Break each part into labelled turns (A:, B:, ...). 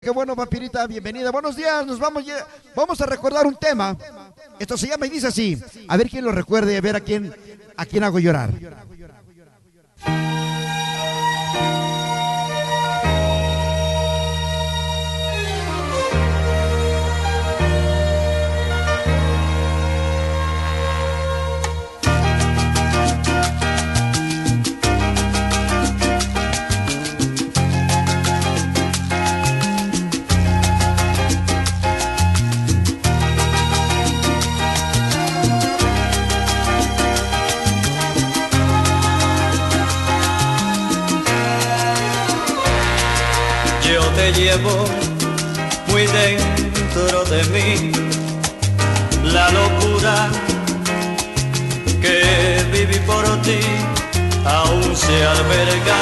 A: qué bueno, vampirita, bienvenida. Buenos días, nos vamos vamos a recordar un tema. Esto se llama y dice así. A ver quién lo recuerde, a ver a quién hago llorar.
B: Yo te llevo muy dentro de mí la locura que viví por ti, aún se alberga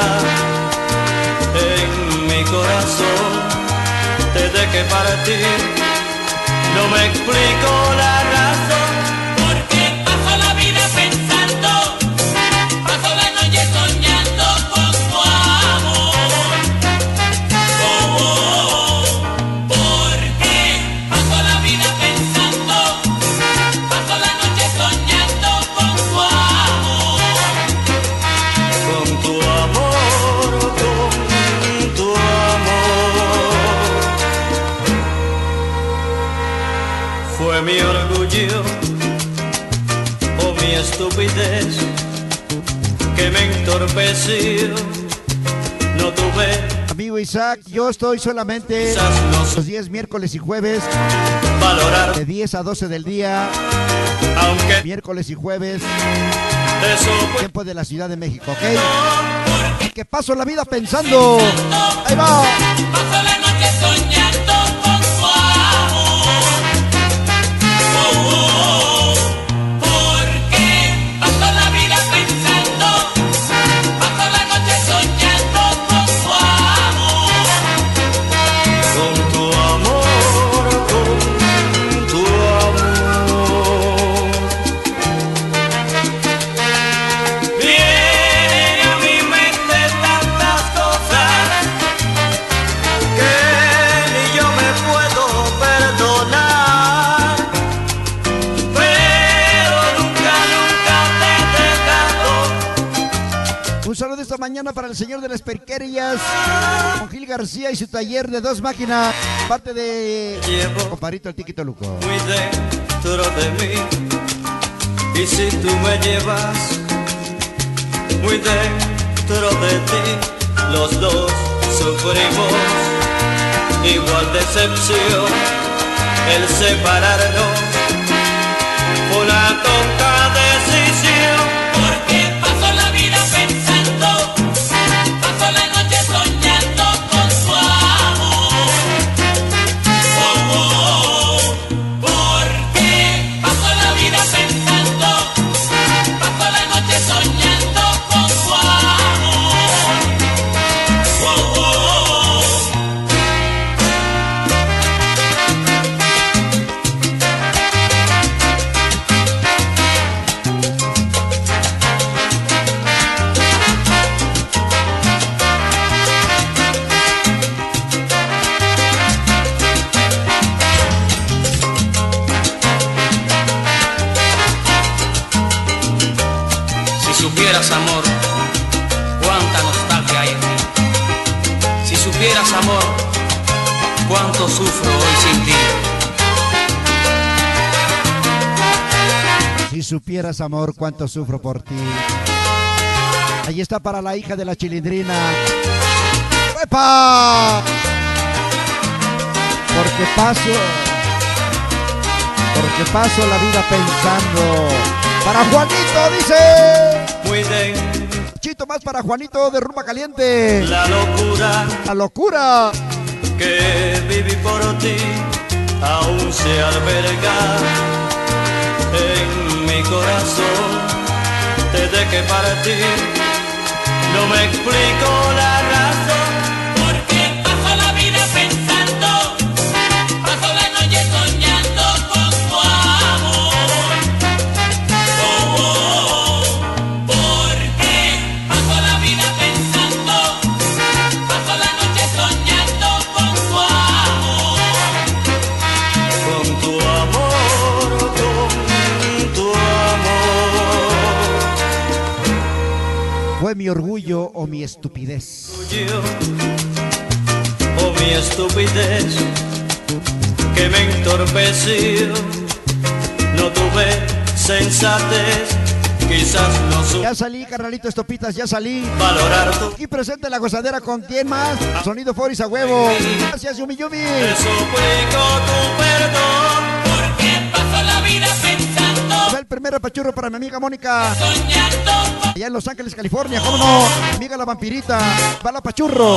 B: en mi corazón. Desde que partí no me explico la razón.
C: Porque paso la vida pensando, paso la noche soñando con tu amor. Porque paso la vida pensando, paso la noche soñando con tu amor.
B: Con tu amor, con tu amor. Fue mi orgullo o mi estupidez que me entorpeció. No tuve
A: Amigo Isaac, yo estoy solamente
B: quizás
A: los días miércoles y jueves
B: valorar,
A: de 10 a 12 del día,
B: aunque
A: miércoles y jueves,
B: de eso
A: tiempo de la Ciudad de México, ¿ok? Que paso la vida pensando. Ahí va.
C: Paso la noche soñando con tu amor. Porque paso la vida pensando, paso la noche soñando con tu amor.
B: con tu amor, con tu amor. Vienen a mi mente tantas cosas que ni yo me puedo perdonar, pero nunca, nunca te he dejado.
A: Un saludo esta mañana para el señor de las perquerías, con Gil García y su taller de dos máquinas, parte de
B: Llevo
A: comparito el Tiquito Luco.
B: muy dentro de mí, y si tú me llevas muy dentro de ti, los dos sufrimos igual decepción. El separarnos fue una tonta decisión.
C: Porque paso la vida pensando, paso la noche soñando con tu amor. Porque paso la vida pensando, paso la noche soñando con tu amor.
D: Si supieras, amor, cuánta nostalgia hay en mí. Si supieras, amor, cuánto sufro hoy sin ti.
A: Si supieras, amor, cuánto sufro por ti. Ahí está para la hija de la Chilindrina. ¡Epa! Porque paso la vida pensando. Para Juanito, dice.
B: Muy dentro
A: Chito más para Juanito de Rumba Caliente.
B: la locura
A: La locura.
B: que viví por ti, aún se alberga en mi corazón. Desde que partí no me explico la razón.
C: Porque paso la vida pensando, paso la noche soñando con tu amor. Porque paso la vida pensando, paso la noche soñando con tu amor.
A: fue mi orgullo o mi estupidez?
B: O mi estupidez que me entorpeció. No tuve sensatez, quizás no supe
A: Ya salí, carnalito Estopitas, ya salí.
B: valorar tu.
A: Aquí presente la gozadera con quién más. Sonido Foris a huevo. Gracias, Yumi Yumi.
B: Te suplico tu perdón.
C: Porque paso la vida pensando,
A: Va el primer apachurro para mi amiga Mónica.
C: soñando.
A: Allá en Los Ángeles, California. ¿Cómo no? Amiga la vampirita. Va el apachurro.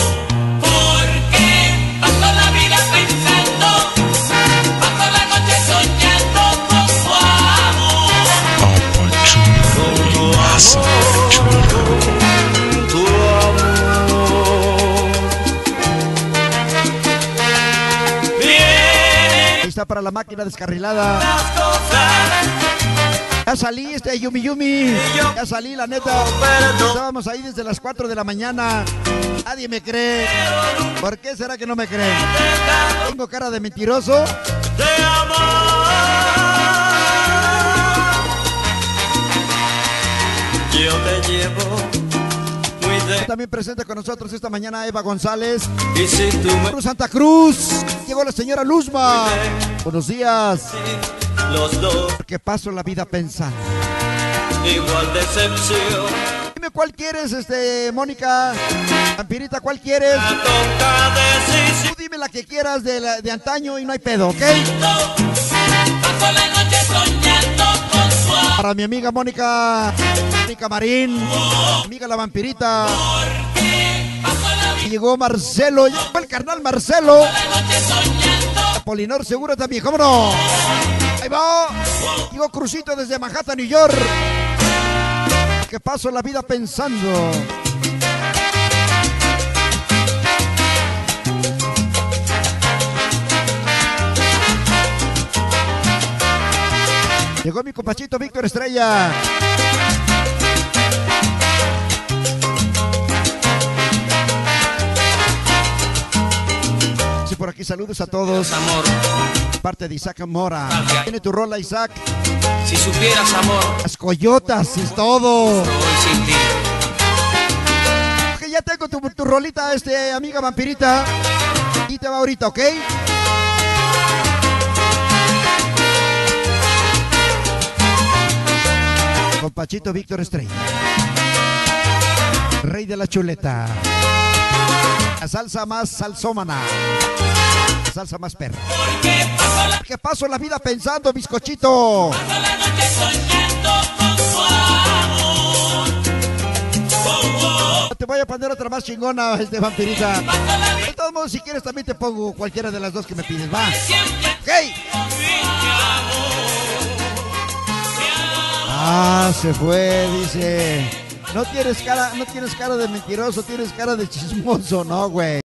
C: Porque paso la vida pensando, paso la noche soñando con tu amor.
B: Tu amor. Vienen
A: Ahí está para la máquina descarrilada.
B: las cosas.
A: Ya salí, Yumi Yumi. Ya salí, la neta.
B: Perdón.
A: Estábamos ahí desde las 4 de la mañana. Nadie me cree. ¿Por qué será que no me creen? Tengo cara de mentiroso.
B: De amor. Yo te llevo muy de.
A: También presente con nosotros esta mañana Eva González.
B: Y si tú me
A: Cruz Santa Cruz. Llegó la señora Luzma. Buenos días.
B: los dos
A: Porque paso la vida pensando.
B: igual decepción.
A: Dime cuál quieres, Mónica. Vampirita, ¿cuál quieres?
B: La tonta decisión.
A: Tú dime la que quieras de antaño y no hay pedo, ¿ok?
C: Paso la noche soñando con tu amor.
A: Para mi amiga Mónica Marín, amiga la vampirita. Y llegó Marcelo, llegó el carnal Marcelo. Polinor seguro también, ¿cómo no? Ahí va. Llegó Crucito desde Manhattan, New York. Que paso la vida pensando. Llegó mi compachito Víctor Estrella. Sí, por aquí saludos a todos.
D: Amor,
A: Parte de Isaac Mora. Tiene tu rola, Isaac.
D: si supieras, amor,
A: Las coyotas, es todo.
D: hoy sin ti.
A: Ok, ya tengo tu rolita, amiga vampirita. Y te va ahorita, ¿ok? Compachito Víctor Estrella. Rey de la chuleta. La salsa más salsómana. La salsa más perra. ¿Qué paso la vida pensando, bizcochito?
C: Paso la noche soñando con tu amor.
A: Te voy a poner otra más chingona, vampirita. De todos modos, si quieres también te pongo cualquiera de las dos que me pides, va. Ok. Ah, se fue, dice. No tienes cara de mentiroso, tienes cara de chismoso, no, güey.